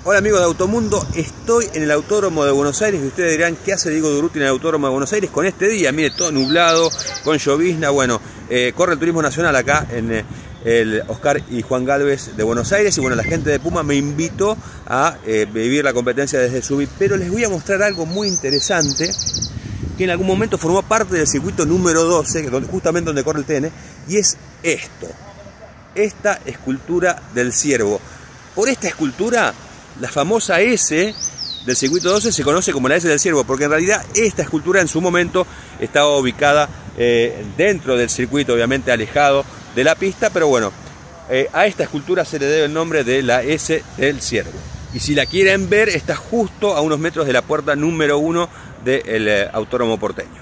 Hola amigos de Automundo, estoy en el Autódromo de Buenos Aires y ustedes dirán, ¿qué hace Diego Durruti en el Autódromo de Buenos Aires con este día? Mire, todo nublado, con llovizna. Bueno, corre el turismo nacional acá en el Oscar y Juan Galvez de Buenos Aires y bueno, la gente de Puma me invitó a vivir la competencia desde Subit, pero les voy a mostrar algo muy interesante que en algún momento formó parte del circuito número 12, justamente donde corre el TN, y es esta escultura del ciervo. Por esta escultura, la famosa S del circuito 12 se conoce como la S del ciervo, porque en realidad esta escultura en su momento estaba ubicada dentro del circuito, obviamente alejado de la pista, pero bueno, a esta escultura se le debe el nombre de la S del ciervo. Y si la quieren ver, está justo a unos metros de la puerta número 1 del Autódromo porteño.